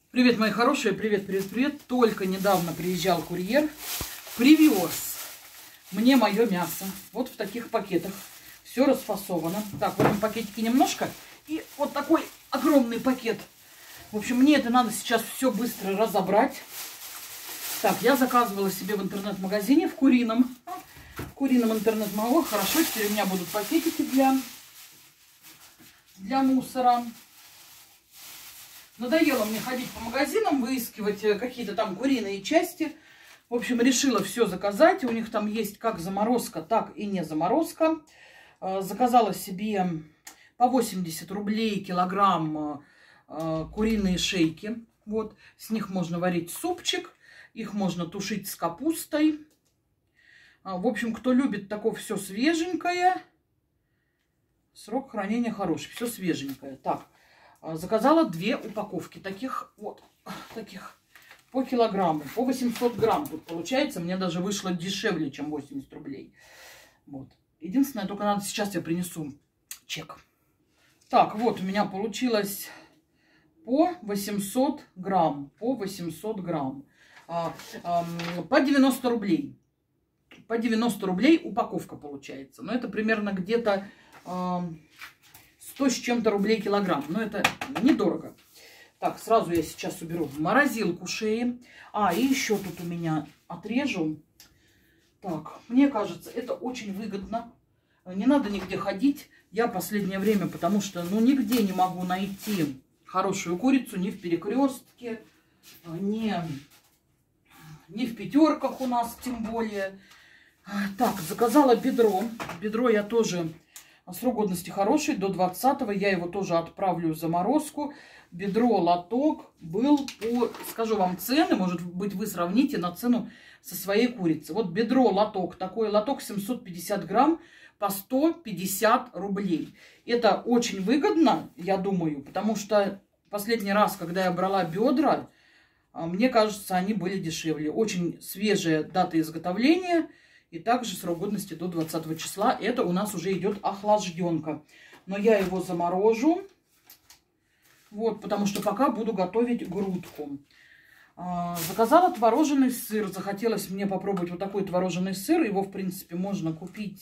Привет, мои хорошие, привет, привет, привет. Только недавно приезжал курьер, привез мне мое мясо. Вот в таких пакетах. Все расфасовано. Так, в этом пакетике немножко. И вот такой огромный пакет. В общем, мне это надо сейчас все быстро разобрать. Так, я заказывала себе в интернет-магазине, в курином интернет-магазине. Хорошо, теперь у меня будут пакетики для мусора. Надоело мне ходить по магазинам, выискивать какие-то там куриные части. В общем, решила все заказать. У них там есть как заморозка, так и не заморозка. Заказала себе по 80 рублей килограмм куриные шейки. Вот. С них можно варить супчик. Их можно тушить с капустой. В общем, кто любит такое все свеженькое, срок хранения хороший. Все свеженькое. Так. Заказала 2 упаковки таких по килограмму, по 800 грамм. Тут получается, мне даже вышло дешевле, чем 80 рублей. Вот. Единственное, только надо сейчас я принесу чек. Так, вот у меня получилось по 800 грамм. По 800 грамм. По 90 рублей. По 90 рублей упаковка получается. Но это примерно где-то 100 с чем-то рублей килограмм. Но это недорого. Так, сразу я сейчас уберу в морозилку шеи. И еще тут у меня отрежу. Так, мне кажется, это очень выгодно. Не надо нигде ходить. Я последнее время, потому что, нигде не могу найти хорошую курицу. Ни в Перекрестке, ни в Пятерках у нас, тем более. Так, заказала бедро. Бедро я тоже... Срок годности хороший, до 20-го. Я его тоже отправлю в заморозку. Бедро лоток был по... Скажу вам цены, может быть, вы сравните на цену со своей курицей. Вот бедро лоток. Такой лоток 750 грамм по 150 рублей. Это очень выгодно, я думаю, потому что последний раз, когда я брала бедра, мне кажется, они были дешевле. Очень свежая дата изготовления. И также срок годности до 20 числа. Это у нас уже идет охлажденка. Но я его заморожу. Вот, потому что пока буду готовить грудку. Заказала творожный сыр. Захотелось мне попробовать вот такой творожный сыр. Его, в принципе, можно купить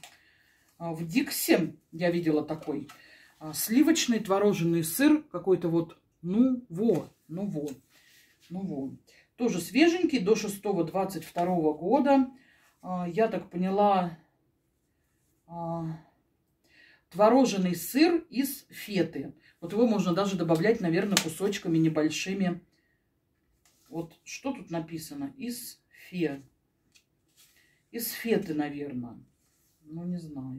в Дикси. Я видела такой. Сливочный творожный сыр. Какой-то вот, Тоже свеженький, до 6-22 года. Я так поняла, творожный сыр из феты. Вот его можно даже добавлять, наверное, кусочками небольшими. Вот что тут написано? Из феты, наверное. Не знаю.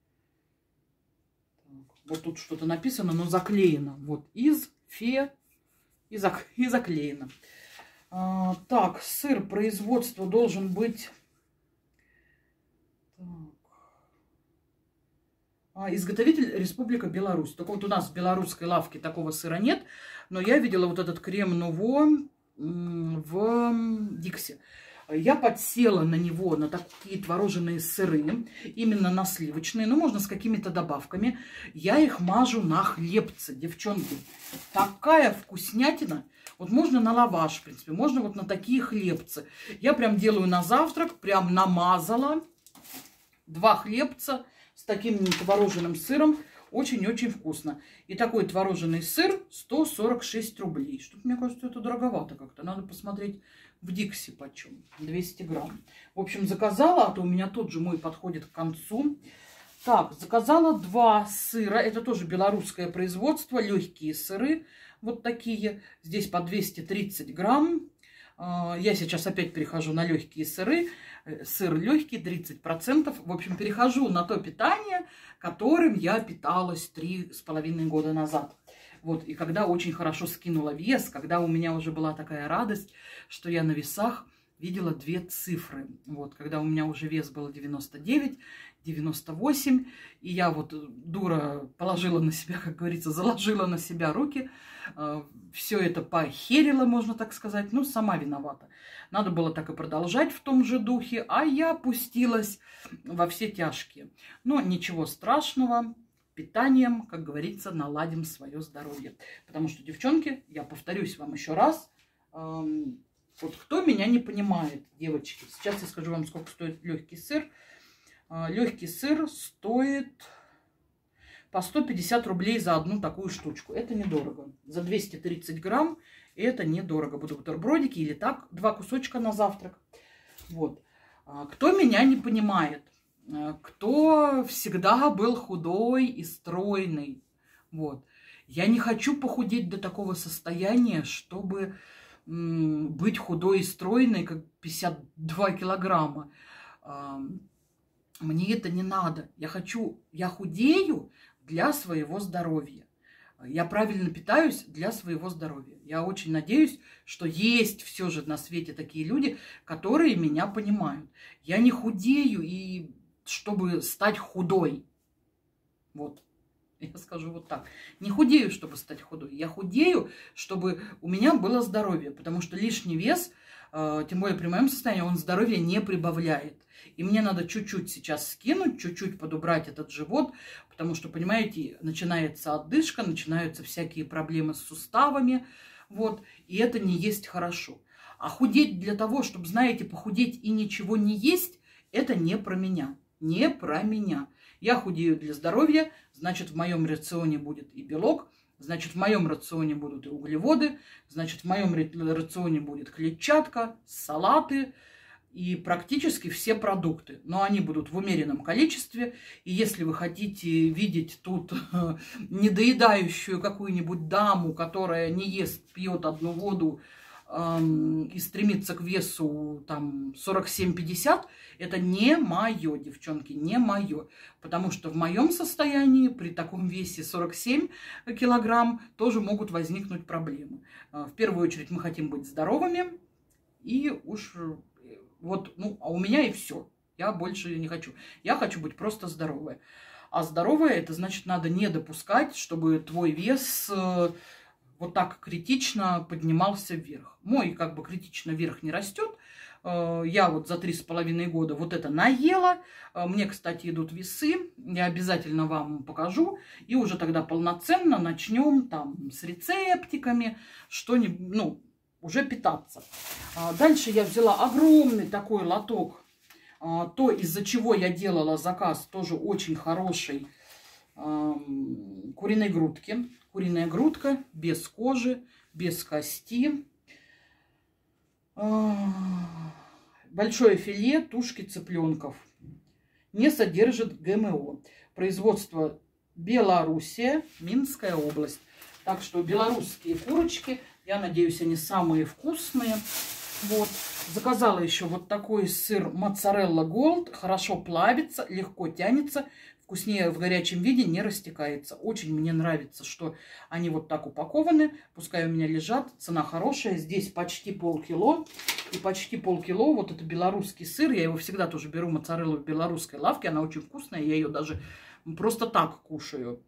Так, вот тут что-то написано, но заклеено. Вот из и заклеено. Так, сыр производства должен быть... Изготовитель Республика Беларусь. Только вот у нас в белорусской лавке такого сыра нет. Но я видела вот этот крем Нуво в Дикси. Я подсела на него, на такие творожные сыры. Именно на сливочные. Можно с какими-то добавками. Я их мажу на хлебцы, девчонки. Такая вкуснятина. Вот можно на лаваш, в принципе. Можно вот на такие хлебцы. Я прям делаю на завтрак. Прям намазала. 2 хлебца с таким творожным сыром. Очень-очень вкусно. И такой творожный сыр 146 рублей. Что-то, мне кажется, это дороговато как-то. Надо посмотреть в Дикси почем. 200 грамм. В общем, заказала, а то у меня тот же мой подходит к концу. Так, заказала 2 сыра. Это тоже белорусское производство. Легкие сыры. Вот такие. Здесь по 230 грамм. Я сейчас опять перехожу на легкие сыры. Сыр легкий, 30%. В общем, перехожу на то питание, которым я питалась 3,5 года назад. Вот, и когда очень хорошо скинула вес, когда у меня уже была такая радость, что я на весах видела 2 цифры. Вот, когда у меня уже вес был 99, 98, и я вот, дура, положила на себя, как говорится, заложила на себя руки, все это похерила, можно так сказать, сама виновата. Надо было так и продолжать в том же духе, а я пустилась во все тяжкие. Но ничего страшного, питанием, как говорится, наладим свое здоровье. Потому что, девчонки, я повторюсь вам еще раз, вот кто меня не понимает, девочки, сейчас я скажу вам, сколько стоит легкий сыр. Легкий сыр стоит по 150 рублей за одну такую штучку. Это недорого. За 230 грамм это недорого. Будут бутербродики или так, 2 кусочка на завтрак. Вот. Кто меня не понимает, кто всегда был худой и стройный, вот. Я не хочу похудеть до такого состояния, чтобы быть худой и стройной, как 52 килограмма. Мне это не надо. Я худею для своего здоровья. Я правильно питаюсь для своего здоровья. Я очень надеюсь, что есть все же на свете такие люди, которые меня понимают. Я не худею, и чтобы стать худой. Вот. Я скажу вот так. Не худею, чтобы стать худой. Я худею, чтобы у меня было здоровье. Потому что лишний вес, тем более при моем состоянии, он здоровья не прибавляет. И мне надо чуть-чуть сейчас скинуть, чуть-чуть подубрать этот живот. Потому что, понимаете, начинается одышка, начинаются всякие проблемы с суставами. Вот. И это не есть хорошо. А худеть для того, чтобы, знаете, похудеть и ничего не есть, это не про меня. Не про меня. Я худею для здоровья, значит, в моем рационе будет и белок, значит, в моем рационе будут и углеводы, значит, в моем рационе будет клетчатка, салаты и практически все продукты. Но они будут в умеренном количестве. И если вы хотите видеть тут недоедающую какую-нибудь даму, которая не ест, пьет одну воду и стремится к весу там 47-50, это не мое, девчонки, не мое. Потому что в моем состоянии при таком весе 47 килограмм тоже могут возникнуть проблемы. В первую очередь мы хотим быть здоровыми. И уж вот, ну, а у меня и все. Я больше не хочу. Я хочу быть просто здоровой. А здоровая, это значит, надо не допускать, чтобы твой вес вот так критично поднимался вверх. Мой как бы критично вверх не растет. Я вот за 3,5 года вот это наела. Мне, кстати, идут весы. Я обязательно вам покажу. И уже тогда полноценно начнем там с рецептиками, что-нибудь, ну, уже питаться. Дальше я взяла огромный такой лоток. То, из-за чего я делала заказ, тоже очень хороший, куриной грудки. Куриная грудка без кожи, без кости. Большое филе тушки цыпленков. Не содержит ГМО. Производство Белоруссия, Минская область. Так что белорусские курочки, я надеюсь, они самые вкусные. Вот. Заказала еще вот такой сыр моцарелла голд. Хорошо плавится, легко тянется. Вкуснее в горячем виде, не растекается. Очень мне нравится, что они вот так упакованы. Пускай у меня лежат. Цена хорошая. Здесь почти полкило. И почти полкило вот это белорусский сыр. Я его всегда тоже беру, моцареллу в белорусской лавке. Она очень вкусная. Я ее даже просто так кушаю.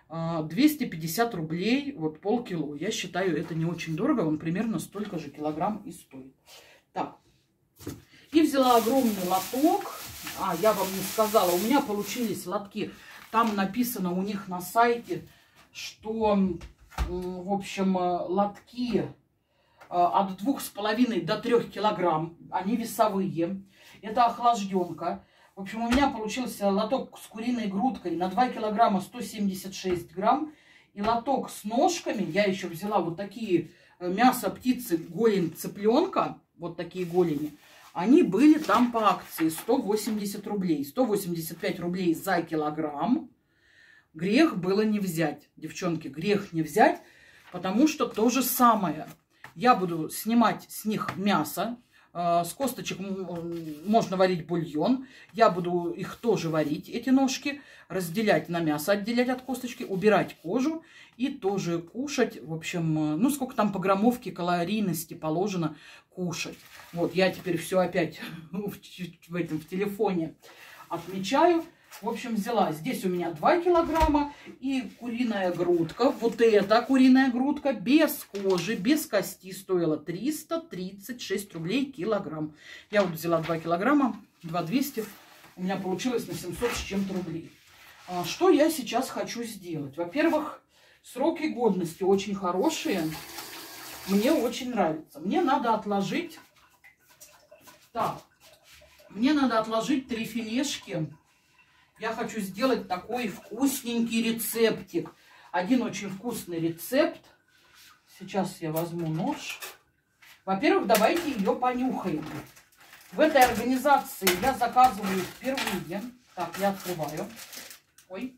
250 рублей, вот полкило. Я считаю, это не очень дорого. Он примерно столько же килограмм и стоит. Так. И взяла огромный лоток. Я вам не сказала, у меня получились лотки. Там написано у них на сайте, что, в общем, лотки от 2,5 до 3 килограмм. Они весовые. Это охлажденка. В общем, у меня получился лоток с куриной грудкой на 2 килограмма 176 грамм. И лоток с ножками. Я еще взяла вот такие мясо птицы, голень цыпленка. Вот такие голени. Они были там по акции 180 рублей. 185 рублей за килограмм. Грех было не взять. Девчонки, грех не взять. Потому что то же самое. Я буду снимать с них мясо. С косточек можно варить бульон. Я буду их тоже варить, эти ножки. Разделять на мясо, отделять от косточки. Убирать кожу. И тоже кушать. В общем, ну сколько там по граммовке калорийности положено кушать. Вот, я теперь все опять в телефоне отмечаю. В общем, взяла. Здесь у меня 2 килограмма. И куриная грудка. Вот эта куриная грудка без кожи, без кости стоила 336 рублей килограмм. Я вот взяла 2 килограмма, 2200. У меня получилось на 700 с чем-то рублей. Что я сейчас хочу сделать? Во-первых, сроки годности очень хорошие. Мне очень нравится. Мне надо отложить... Так, мне надо отложить 3 филешки. Я хочу сделать такой вкусненький рецептик. Один очень вкусный рецепт. Сейчас я возьму нож. Во-первых, давайте ее понюхаем. В этой организации я заказываю впервые. Так, я открываю. Ой.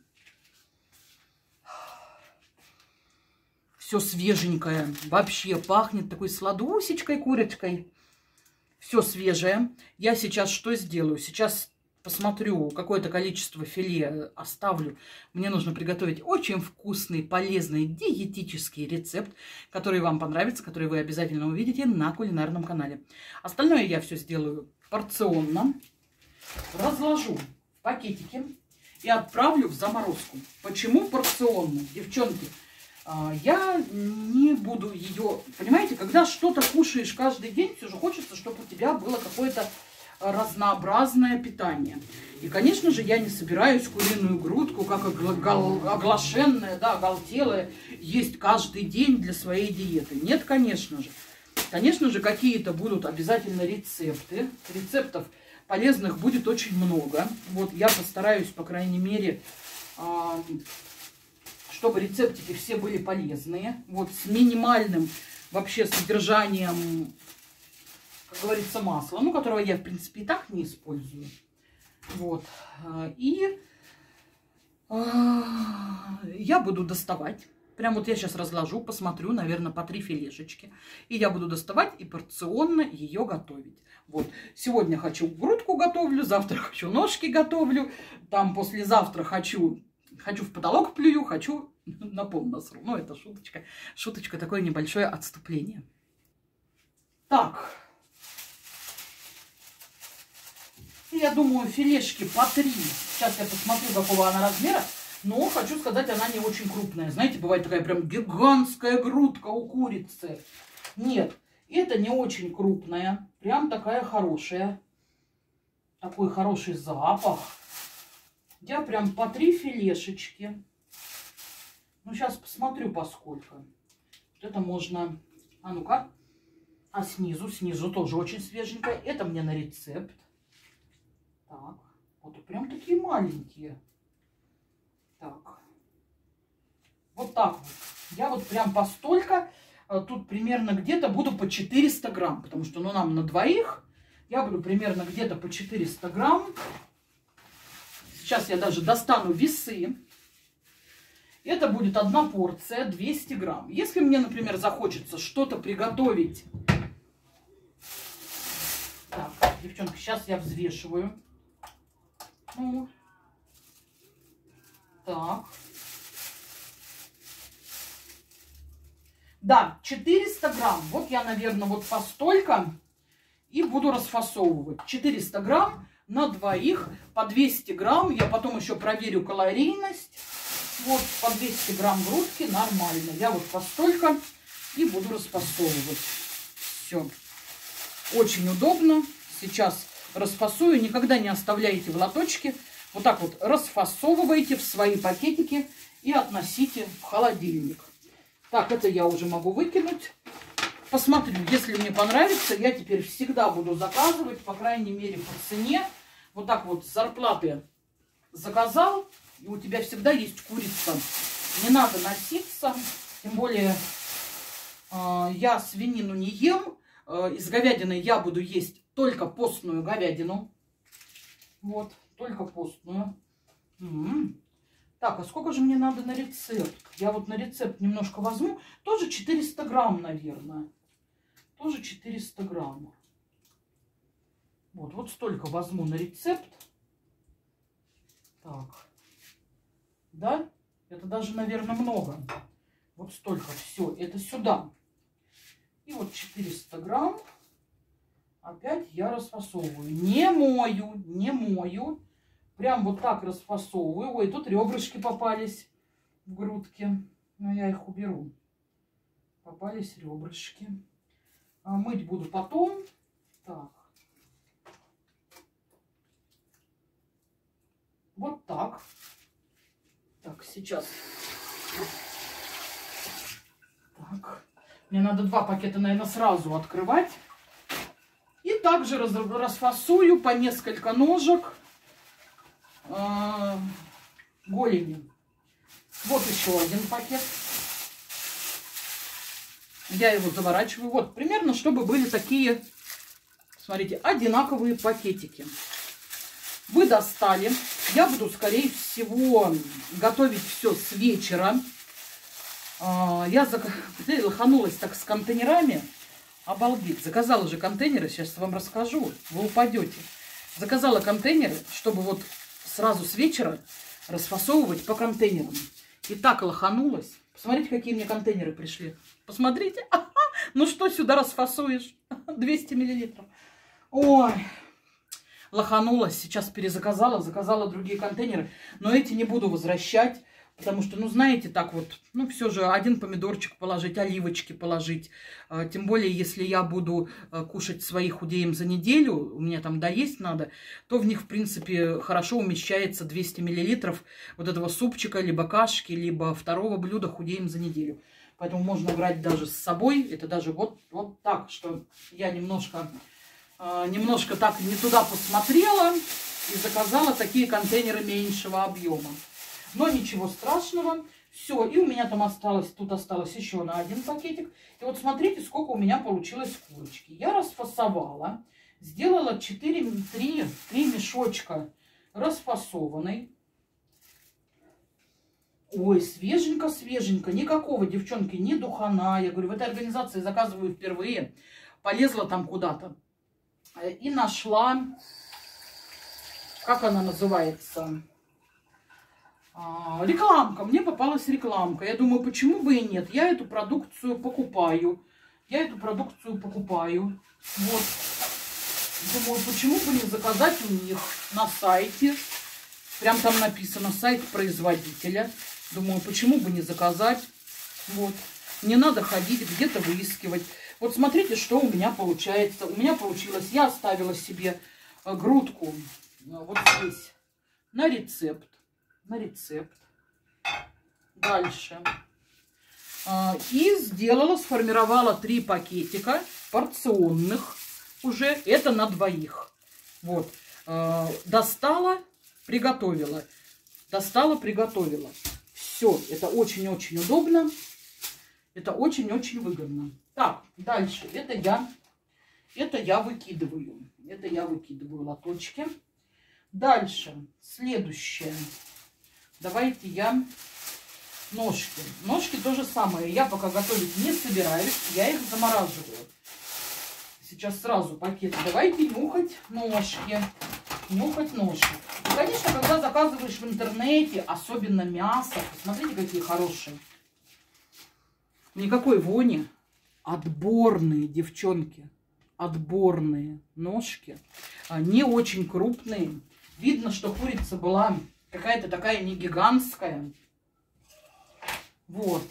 Все свеженькое. Вообще пахнет такой сладусечкой курочкой. Все свежее. Я сейчас что сделаю? Сейчас посмотрю, какое-то количество филе оставлю. Мне нужно приготовить очень вкусный, полезный, диетический рецепт, который вам понравится, который вы обязательно увидите на кулинарном канале. Остальное я все сделаю порционно. Разложу в пакетики и отправлю в заморозку. Почему порционно? Девчонки, я не буду ее... Понимаете, когда что-то кушаешь каждый день, все же хочется, чтобы у тебя было какое-то разнообразное питание. И, конечно же, я не собираюсь куриную грудку, как оглашенная, да, оголтелая, есть каждый день для своей диеты. Нет, конечно же. Конечно же, какие-то будут обязательно рецепты. Рецептов полезных будет очень много. Вот я постараюсь, по крайней мере, чтобы рецептики все были полезные. Вот с минимальным вообще содержанием, как говорится, масла. Ну, которого я, в принципе, и так не использую. Вот. И я буду доставать. Прям вот я сейчас разложу, посмотрю, наверное, по 3 филешечки. И я буду доставать и порционно ее готовить. Вот. Сегодня хочу грудку готовлю, завтра хочу ножки готовлю. Там послезавтра хочу в потолок плюю, хочу на пол насру. Ну, это шуточка. Шуточка, такое небольшое отступление. Так. Я думаю, филешки по 3. Сейчас я посмотрю, какого она размера. Но, хочу сказать, она не очень крупная. Знаете, бывает такая прям гигантская грудка у курицы. Нет, это не очень крупная. Прям такая хорошая. Такой хороший запах. Я прям по 3 филешечки. Ну, сейчас посмотрю, поскольку. Вот это можно... А ну-ка. А снизу тоже очень свеженькая. Это мне на рецепт. Так. Вот прям такие маленькие. Так. Вот так вот. Я вот прям постолько. Тут примерно где-то буду по 400 грамм. Потому что, ну, нам на двоих. Я буду примерно где-то по 400 грамм. Сейчас я даже достану весы. Это будет одна порция, 200 грамм. Если мне, например, захочется что-то приготовить. Так, девчонки, сейчас я взвешиваю. Ну, так. Да, 400 грамм. Вот я, наверное, вот постолько и буду расфасовывать. 400 грамм на двоих, по 200 грамм. Я потом еще проверю калорийность. Вот, по 200 грамм грудки нормально. Я вот постолько и буду расфасовывать. Все. Очень удобно. Сейчас расфасую. Никогда не оставляйте в лоточке. Вот так вот расфасовывайте в свои пакетики и относите в холодильник. Так, это я уже могу выкинуть. Посмотрю, если мне понравится, я теперь всегда буду заказывать, по крайней мере, по цене. Вот так вот с зарплаты заказал, и у тебя всегда есть курица. Не надо носиться, тем более я свинину не ем. Из говядины я буду есть только постную говядину. Вот, только постную. Так, а сколько же мне надо на рецепт? Я вот на рецепт немножко возьму. Тоже 400 грамм, наверное. Тоже 400 грамм. Вот столько возьму на рецепт. Так. Да? Это даже, наверное, много. Вот столько. Все, это сюда. И вот 400 грамм. Опять я расфасовываю. Не мою. Прям вот так расфасовываю. Ой, тут ребрышки попались в грудке. Но я их уберу. Попались ребрышки. А мыть буду потом. Так. Вот так. Так, сейчас. Так. Мне надо 2 пакета, наверное, сразу открывать. И также расфасую по несколько ножек голени. Вот еще один пакет. Я его заворачиваю. Вот, примерно, чтобы были такие, смотрите, одинаковые пакетики. Вы достали. Я буду, скорее всего, готовить все с вечера. Я лоханулась так с контейнерами. Обалдеть. Заказала же контейнеры. Сейчас вам расскажу. Вы упадете. Заказала контейнеры, чтобы вот сразу с вечера расфасовывать по контейнерам. И так лоханулась. Посмотрите, какие мне контейнеры пришли. Посмотрите. Ага. Ну что сюда расфасуешь? 200 миллилитров. Ой. Лоханулась. Сейчас перезаказала. Заказала другие контейнеры. Но эти не буду возвращать. Потому что, ну, знаете, так вот, ну, все же один помидорчик положить, оливочки положить. Тем более, если я буду кушать свои худеем за неделю, у меня там доесть надо, то в них, в принципе, хорошо умещается 200 миллилитров вот этого супчика, либо кашки, либо второго блюда худеем за неделю. Поэтому можно брать даже с собой. Это даже вот так, что я немножко так не туда посмотрела и заказала такие контейнеры меньшего объема. Но ничего страшного. Все, и у меня там тут осталось еще на 1 пакетик. И вот смотрите, сколько у меня получилось курочки. Я расфасовала, сделала 3 мешочка расфасованной. Ой, свеженько. Никакого, девчонки, ни духана. Я говорю, в этой организации заказываю впервые. Полезла там куда-то. И нашла, как она называется... рекламка. Мне попалась рекламка. Я думаю, почему бы и нет. Я эту продукцию покупаю. Вот. Думаю, почему бы не заказать у них на сайте. Прям там написано сайт производителя. Думаю, почему бы не заказать. Вот. Не надо ходить где-то выискивать. Вот смотрите, что у меня получается. У меня получилось. Я оставила себе грудку вот здесь на рецепт. Дальше. И сформировала 3 пакетика порционных уже. Это на 2. Вот. Достала, приготовила. Все. Это очень-очень удобно. Это очень-очень выгодно. Так, дальше. Это я выкидываю. Лоточки. Дальше. Следующее. Давайте я ножки. Ножки то же самое. Я пока готовить не собираюсь. Я их замораживаю. Сейчас сразу пакет. Давайте нюхать ножки. И, конечно, когда заказываешь в интернете, особенно мясо, посмотрите, какие хорошие. Никакой вони. Отборные, девчонки. Отборные ножки. Не очень крупные. Видно, что курица была... какая-то такая не гигантская. Вот.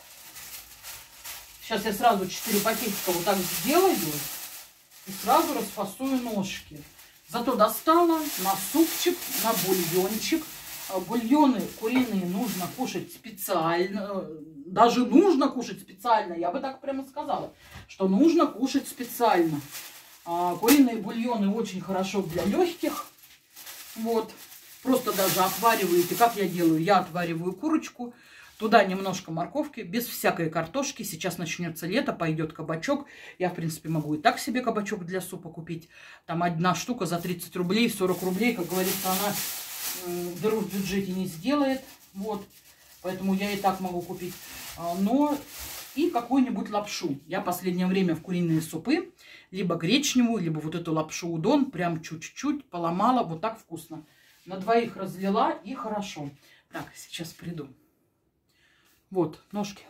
Сейчас я сразу 4 пакетика вот так сделаю. И сразу расфасую ножки. Зато достала на супчик, на бульончик. Бульоны куриные нужно кушать специально. Даже нужно кушать специально. Я бы так прямо сказала, что нужно кушать специально. Куриные бульоны очень хорошо для легких. Вот. Просто даже отвариваете. Как я делаю? Я отвариваю курочку. Туда немножко морковки, без всякой картошки. Сейчас начнется лето, пойдет кабачок. Я, в принципе, могу и так себе кабачок для супа купить. Там 1 штука за 30 рублей, 40 рублей. Как говорится, она дыру в бюджете не сделает. Вот. Поэтому я и так могу купить. Но и какую-нибудь лапшу. Я в последнее время в куриные супы, либо гречневую, либо вот эту лапшу удон, прям чуть-чуть поломала. Вот так вкусно. На 2 разлила и хорошо. Так, сейчас приду. Вот, ножки.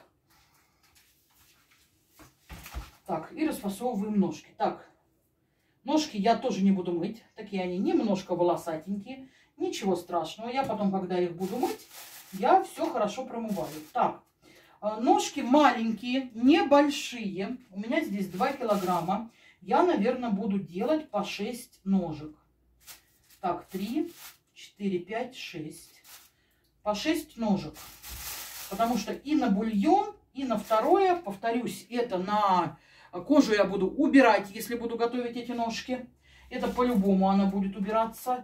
Так, и расфасовываем ножки. Так, ножки я тоже не буду мыть. Такие они немножко волосатенькие. Ничего страшного. Я потом, когда их буду мыть, я все хорошо промываю. Так, ножки маленькие, небольшие. У меня здесь 2 килограмма. Я, наверное, буду делать по 6 ножек. Так, 3, 4, 5, 6. по 6 ножек. Потому что и на бульон, и на второе, повторюсь, это на кожу я буду убирать, если буду готовить эти ножки. Это по-любому она будет убираться.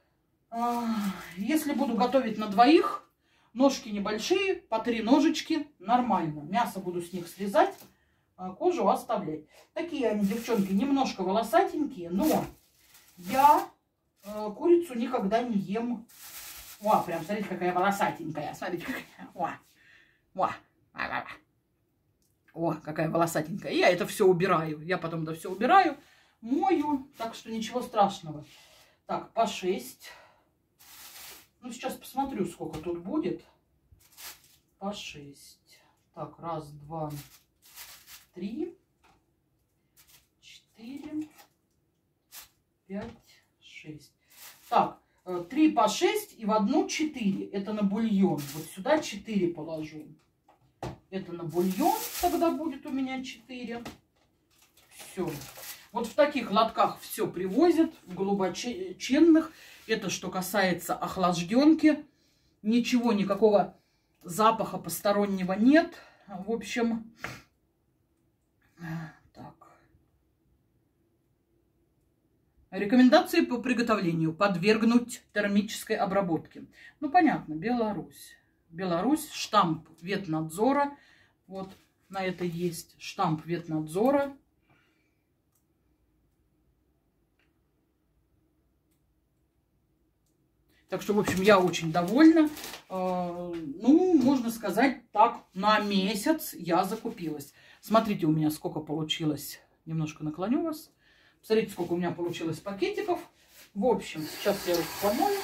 Если буду готовить на двоих, ножки небольшие, по 3 ножечки, нормально. Мясо буду с них срезать, кожу оставлять. Такие они, девчонки, немножко волосатенькие, но я курицу никогда не ем. О, прям, смотрите, какая волосатенькая. Смотрите, какая. О, какая волосатенькая. Я это все убираю. Я потом это все убираю, мою. Так что ничего страшного. Так, по 6. Ну, сейчас посмотрю, сколько тут будет. По 6. Так, 1, 2, 3, 4, 5, 6. Так, 3 по 6 и в одну 4. Это на бульон. Вот сюда 4 положу. Это на бульон тогда будет у меня 4. Все. Вот в таких лотках все привозят, в глубоченных. Это что касается охлажденки. Ничего, никакого запаха постороннего нет. В общем, так. Рекомендации по приготовлению. Подвергнуть термической обработке. Ну, понятно, Беларусь. Беларусь, штамп ветнадзора. Вот на это есть штамп ветнадзора. Так что, в общем, я очень довольна. Ну, можно сказать так, на месяц я закупилась. Смотрите, у меня сколько получилось. Немножко наклоню вас. Смотрите, сколько у меня получилось пакетиков. В общем, сейчас я их помою.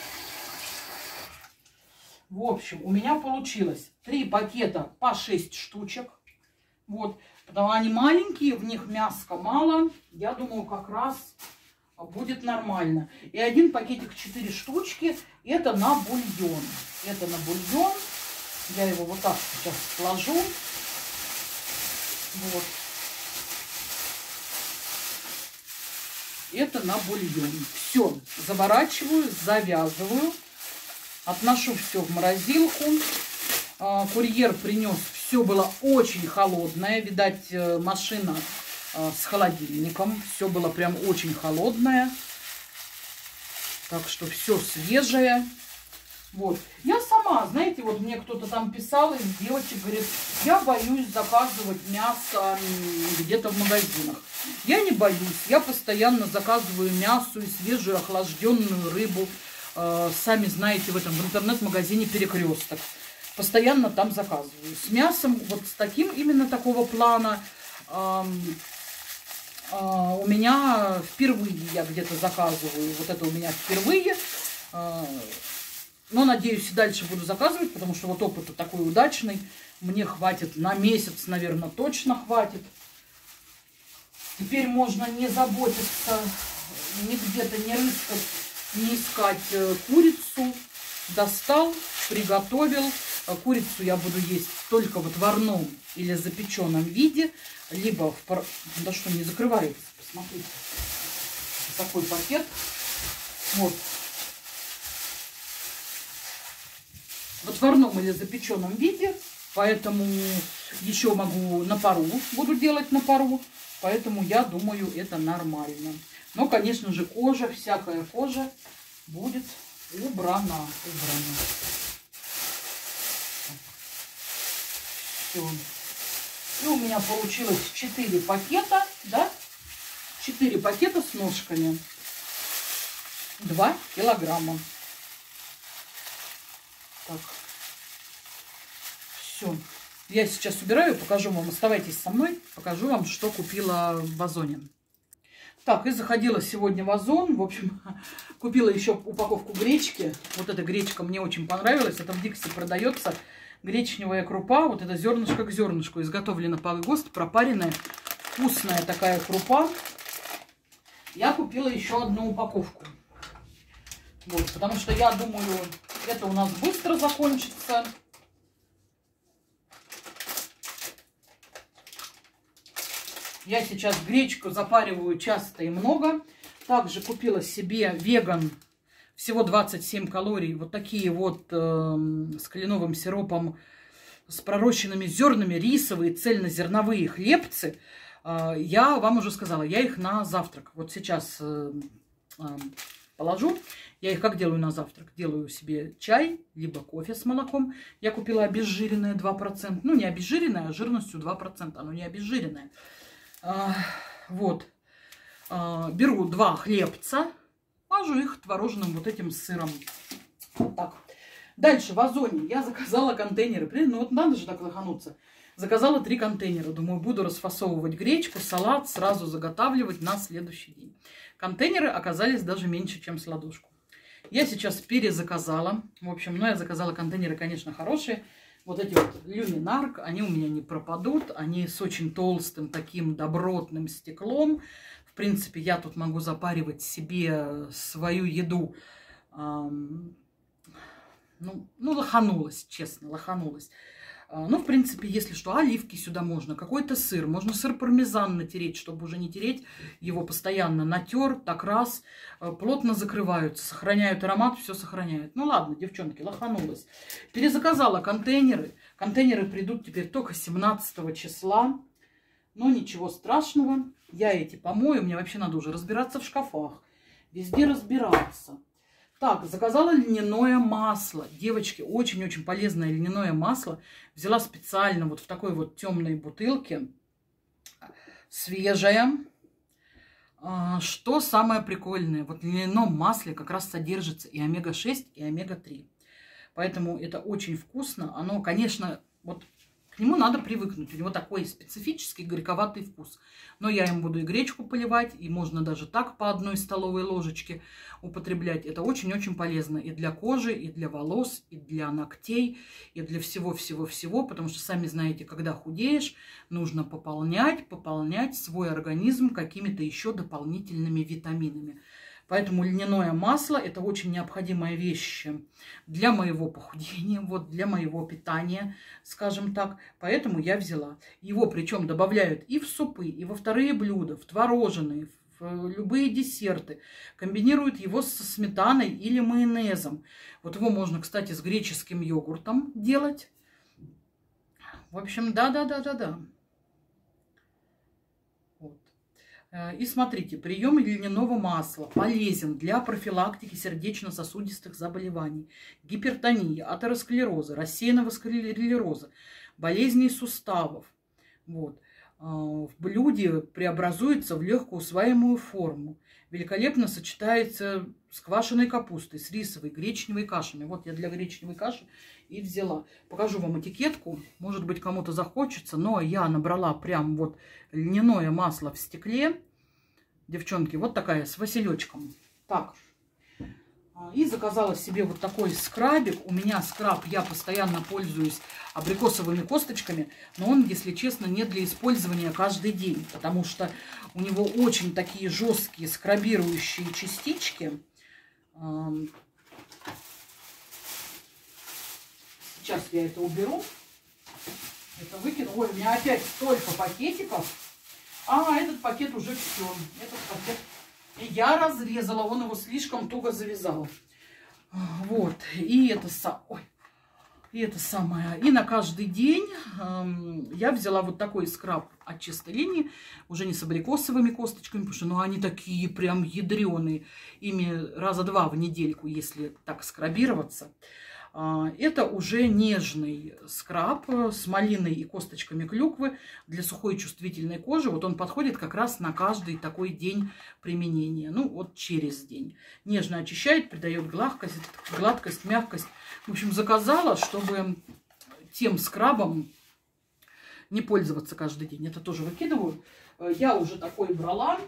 В общем, у меня получилось 3 пакета по 6 штучек. Вот. Потому они маленькие, в них мяска мало. Я думаю, как раз будет нормально. И один пакетик 4 штучки. Это на бульон. Это на бульон. Я его вот так сейчас сложу. Вот. Это на бульон. Все. Заворачиваю, завязываю. Отношу все в морозилку. Курьер принес. Все было очень холодное. Видать, машина с холодильником. Все было прям очень холодное. Так что все свежее. Вот. Я сама, знаете, вот мне кто-то там писал из девочек, говорит, я боюсь заказывать мясо где-то в магазинах. Я не боюсь. Я постоянно заказываю мясо и свежую охлажденную рыбу. Сами знаете, в интернет-магазине «Перекресток». Постоянно там заказываю. С мясом, вот с таким, именно такого плана, у меня впервые я где-то заказываю. Вот это у меня впервые. Но, надеюсь, и дальше буду заказывать, потому что вот опыт такой удачный. Мне хватит на месяц, наверное, точно хватит. Теперь можно не заботиться, ни где-то не рыскать, не искать курицу. Достал, приготовил. Курицу я буду есть только в отварном или запеченном виде, либо в... Да что, не закрывается, посмотрите. Такой пакет. Вот. В отварном или запеченном виде. Поэтому еще могу на пару, буду делать на пару. Поэтому я думаю, это нормально. Но, конечно же, кожа, всякая кожа будет убрана. Все. И у меня получилось 4 пакета, да? 4 пакета с ножками. 2 килограмма. Так. Все. Я сейчас убираю, покажу вам. Оставайтесь со мной. Покажу вам, что купила в Озоне. Так, и заходила сегодня в Озон. В общем, купила еще упаковку гречки. Вот эта гречка мне очень понравилась. Это в Дикси продается. Гречневая крупа. Вот это зернышко к зернышку. Изготовлена по ГОСТ. Пропаренная. Вкусная такая крупа. Я купила еще одну упаковку. Вот, потому что я думаю, это у нас быстро закончится. Я сейчас гречку запариваю часто и много. Также купила себе веган в всего 27 калорий. Вот такие вот с кленовым сиропом, с пророщенными зернами, рисовые цельнозерновые хлебцы. Я вам уже сказала, я их на завтрак. Вот сейчас положу. Я их как делаю на завтрак? Делаю себе чай, либо кофе с молоком. Я купила обезжиренное 2%. Ну, не обезжиренное, а жирностью 2%. Оно не обезжиренное. Вот. Беру 2 хлебца, мажу их творожным вот этим сыром. Вот так. Дальше в Озоне я заказала контейнеры. Ну, вот надо же так лохануться. Заказала 3 контейнера. Думаю, буду расфасовывать гречку, салат, сразу заготавливать на следующий день. Контейнеры оказались даже меньше, чем с ладошку. Я сейчас перезаказала. В общем, ну, я заказала контейнеры, конечно, хорошие. Вот эти вот люминарк, они у меня не пропадут. Они с очень толстым таким добротным стеклом. В принципе, я тут могу запаривать себе свою еду. Ну, лоханулась, честно, лоханулась. Ну, в принципе, если что, оливки сюда можно, какой-то сыр. Можно сыр пармезан натереть, чтобы уже не тереть его постоянно. Натер, так раз, плотно закрываются, сохраняют аромат, все сохраняют. Ну, ладно, девчонки, лоханулась. Перезаказала контейнеры. Контейнеры придут теперь только 17 числа. Но ничего страшного. Я эти помою. Мне вообще надо уже разбираться в шкафах. Везде разбираться. Так, заказала льняное масло. Девочки, очень-очень полезное льняное масло. Взяла специально вот в такой вот темной бутылке. Свежее. Что самое прикольное? Вот в льняном масле как раз содержится и омега-6, и омега-3. Поэтому это очень вкусно. Оно, конечно, вот к нему надо привыкнуть. У него такой специфический горьковатый вкус. Но я им буду и гречку поливать, и можно даже так по 1 столовой ложечке употреблять. Это очень-очень полезно и для кожи, и для волос, и для ногтей, и для всего-всего-всего. Потому что, сами знаете, когда худеешь, нужно пополнять свой организм какими-то еще дополнительными витаминами. Поэтому льняное масло – это очень необходимая вещь для моего похудения, вот, для моего питания, скажем так. Поэтому я взяла. Его причем добавляют и в супы, и во вторые блюда, в творожные, в любые десерты. Комбинируют его со сметаной или майонезом. Вот его можно, кстати, с греческим йогуртом делать. В общем, да. И смотрите, прием льняного масла полезен для профилактики сердечно-сосудистых заболеваний, гипертонии, атеросклероза, рассеянного склероза, болезней суставов. Вот. В блюде преобразуется в легко усваиваемую форму. Великолепно сочетается с квашеной капустой, с рисовой, гречневой кашами. Вот я для гречневой каши и взяла. Покажу вам этикетку. Может быть, кому-то захочется, но я набрала прям вот льняное масло в стекле. Девчонки, вот такая с василечком. Так. И заказала себе вот такой скрабик. У меня скраб, я постоянно пользуюсь абрикосовыми косточками. Но он, если честно, не для использования каждый день. Потому что у него очень такие жесткие скрабирующие частички. Сейчас я это уберу. Это выкину. Ой, у меня опять столько пакетиков. Этот пакет уже все. Этот пакет я разрезала. Он его слишком туго завязал. Вот. И это самое. И на каждый день я взяла вот такой скраб от чистой линии. Уже не с абрикосовыми косточками, потому что они такие прям ядреные. Ими раза 2 в недельку, если так скрабироваться. Это уже нежный скраб с малиной и косточками клюквы для сухой чувствительной кожи. Вот он подходит как раз на каждый такой день применения. Ну, вот через день. Нежно очищает, придает гладкость, мягкость. В общем, заказала, чтобы тем скрабом не пользоваться каждый день. Это тоже выкидываю. Я уже такой брала.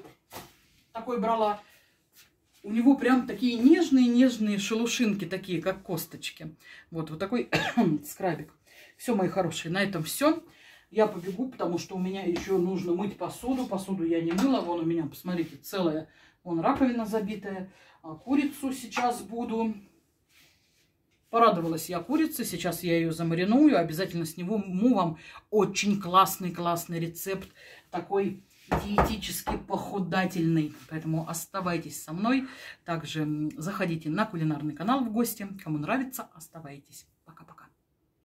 У него прям такие нежные шелушинки, такие как косточки. Вот такой скрабик. Все, мои хорошие, на этом все. Я побегу, потому что у меня еще нужно мыть посуду. Посуду я не мыла. Вон у меня, посмотрите, целая раковина забитая. Курицу сейчас буду. Порадовалась я курице. Сейчас я ее замариную. Обязательно сниму вам очень классный рецепт такой диетически похудательный. Поэтому оставайтесь со мной. Также заходите на кулинарный канал в гости. Кому нравится, оставайтесь.